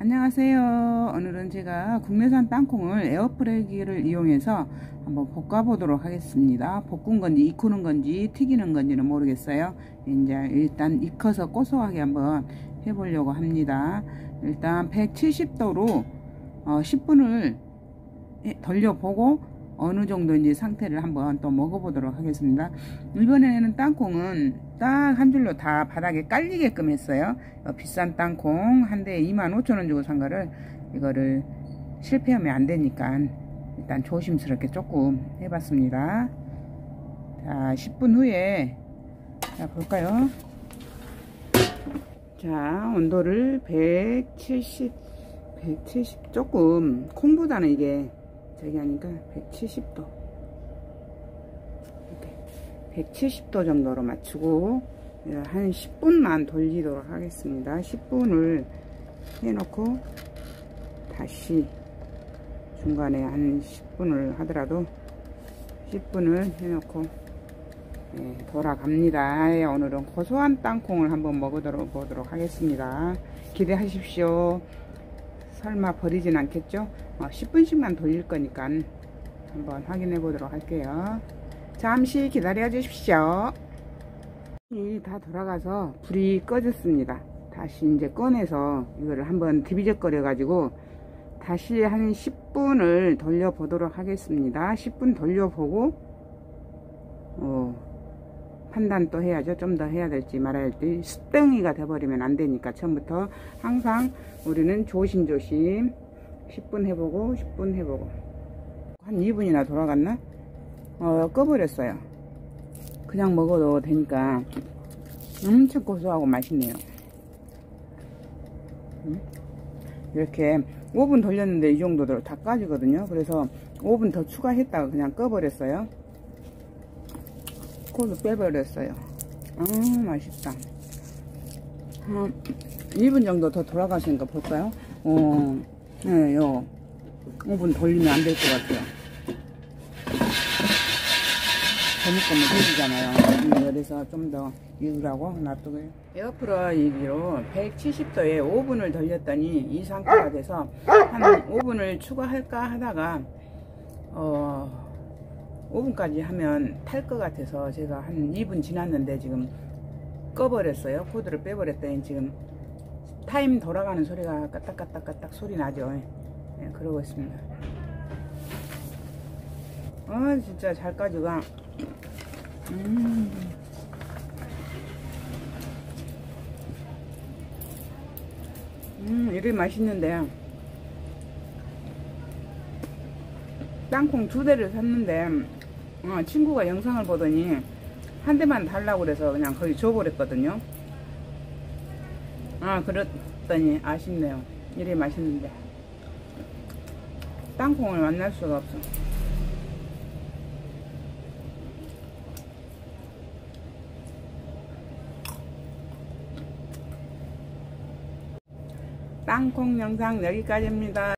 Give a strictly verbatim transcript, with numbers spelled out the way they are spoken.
안녕하세요. 오늘은 제가 국내산 땅콩을 에어프라이기를 이용해서 한번 볶아 보도록 하겠습니다. 볶은 건지 익히는 건지 튀기는 건지는 모르겠어요. 이제 일단 익혀서 고소하게 한번 해보려고 합니다. 일단 백칠십 도로 어, 십 분을 돌려보고 어느 정도인지 상태를 한번 또 먹어보도록 하겠습니다. 이번에는 땅콩은 딱 한 줄로 다 바닥에 깔리게끔 했어요. 어, 비싼 땅콩 한 대에 이만 오천 원 주고 산 거를 이거를 실패하면 안 되니까 일단 조심스럽게 조금 해봤습니다. 자, 십 분 후에 자 볼까요? 자, 온도를 백칠십 백칠십 조금 콩보다는 이게 저기 하니까 백칠십 도 이렇게 백칠십 도 정도로 맞추고 한 십 분만 돌리도록 하겠습니다. 십 분을 해놓고 다시 중간에 한 십 분을 하더라도 십 분을 해놓고 네, 돌아갑니다. 예, 오늘은 고소한 땅콩을 한번 먹어보도록 보도록 하겠습니다. 기대하십시오. 설마 버리진 않겠죠? 어, 십 분씩만 돌릴 거니까 한번 확인해 보도록 할게요. 잠시 기다려 주십시오. 이 다 돌아가서 불이 꺼졌습니다. 다시 이제 꺼내서 이거를 한번 디비적거려 가지고 다시 한 십 분을 돌려 보도록 하겠습니다. 십 분 돌려보고 어, 판단 또 해야죠. 좀 더 해야 될지 말아야 될지. 습덩이가 돼버리면 안 되니까 처음부터 항상 우리는 조심조심 십 분 해보고 십 분 해보고. 한 이 분이나 돌아갔나? 어, 꺼버렸어요. 그냥 먹어도 되니까 엄청 고소하고 맛있네요. 음? 이렇게 오 분 돌렸는데 이 정도로 다 까지거든요. 그래서 오 분 더 추가했다가 그냥 꺼버렸어요. 코도 빼버렸어요. 아, 맛있다. 한 일 분 정도 더 돌아가시니까 볼까요? 어, 네, 요 오 분 돌리면 안 될 것 같아요. 잘못 거면 되잖아요. 그래서 좀 더 익으라고 놔두고요. 에어프라이기로 백칠십 도에 오 분을 돌렸더니 이 상태가 돼서 한 오 분을 추가할까 하다가 어, 오 분까지 하면 탈 것 같아서 제가 한 이 분 지났는데 지금 꺼버렸어요. 코드를 빼버렸더니 지금 타임 돌아가는 소리가 까딱까딱까딱 소리 나죠. 네, 그러고 있습니다. 아, 진짜 잘 까지가. 음. 음, 이렇게 맛있는데 땅콩 두 대를 샀는데 어, 친구가 영상을 보더니 한 대만 달라고 그래서 그냥 거의 줘버렸거든요. 아, 그랬더니 아쉽네요. 이렇게 맛있는데 땅콩을 만날 수가 없어. 땅콩 영상 여기까지입니다.